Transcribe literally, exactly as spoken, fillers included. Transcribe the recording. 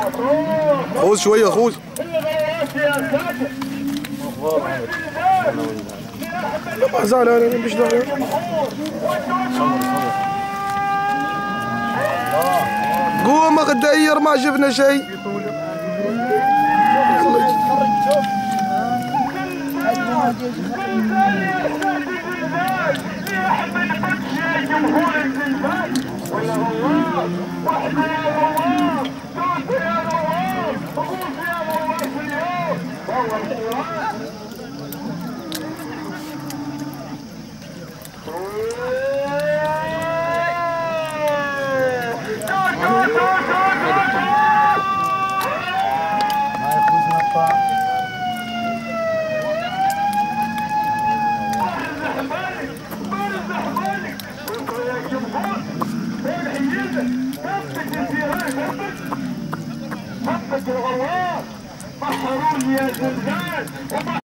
خوز شويه خوز. لا ما زال انا مش داعي. قوم غداير ما جبنا شيء. الغوار بحروني يا زلزال.